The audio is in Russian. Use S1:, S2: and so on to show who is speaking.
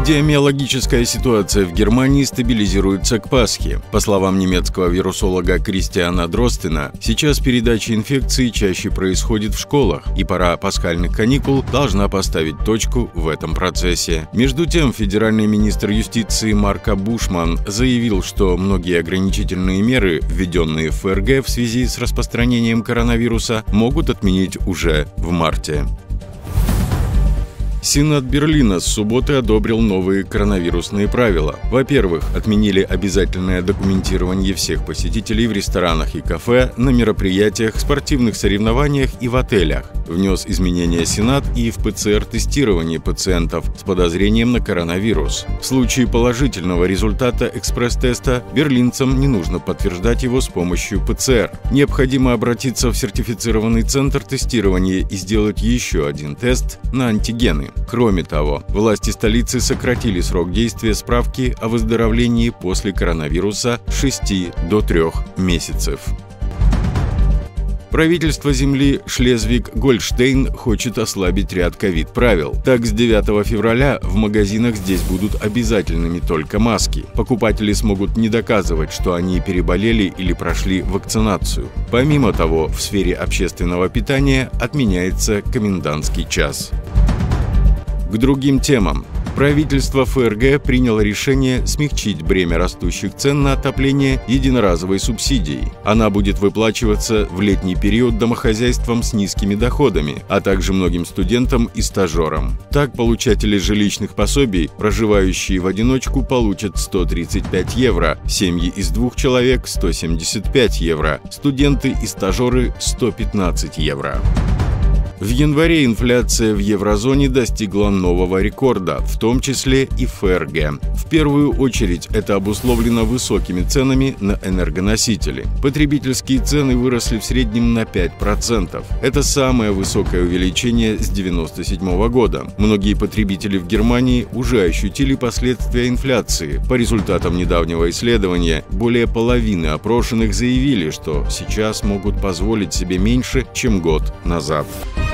S1: Эпидемиологическая ситуация в Германии стабилизируется к Пасхе. По словам немецкого вирусолога Кристиана Дростена, сейчас передача инфекции чаще происходит в школах, и пора пасхальных каникул должна поставить точку в этом процессе. Между тем, федеральный министр юстиции Марко Бушман заявил, что многие ограничительные меры, введенные в ФРГ в связи с распространением коронавируса, могут отменить уже в марте. Сенат Берлина с субботы одобрил новые коронавирусные правила. Во-первых, отменили обязательное документирование всех посетителей в ресторанах и кафе, на мероприятиях, спортивных соревнованиях и в отелях. Внес изменения Сенат и в ПЦР-тестирование пациентов с подозрением на коронавирус. В случае положительного результата экспресс-теста берлинцам не нужно подтверждать его с помощью ПЦР. Необходимо обратиться в сертифицированный центр тестирования и сделать еще один тест на антигены. Кроме того, власти столицы сократили срок действия справки о выздоровлении после коронавируса с 6 до 3 месяцев. Правительство земли Шлезвиг-Гольштейн хочет ослабить ряд ковид-правил. Так, с 9 февраля в магазинах здесь будут обязательными только маски. Покупатели смогут не доказывать, что они переболели или прошли вакцинацию. Помимо того, в сфере общественного питания отменяется комендантский час. К другим темам. Правительство ФРГ приняло решение смягчить бремя растущих цен на отопление единоразовой субсидией. Она будет выплачиваться в летний период домохозяйствам с низкими доходами, а также многим студентам и стажерам. Так, получатели жилищных пособий, проживающие в одиночку, получат 135 евро, семьи из 2 человек – 175 евро, студенты и стажеры – 115 евро. В январе инфляция в еврозоне достигла нового рекорда, в том числе и в ФРГ. В первую очередь это обусловлено высокими ценами на энергоносители. Потребительские цены выросли в среднем на 5%. Это самое высокое увеличение с 1997 года. Многие потребители в Германии уже ощутили последствия инфляции. По результатам недавнего исследования, более половины опрошенных заявили, что сейчас могут позволить себе меньше, чем год назад.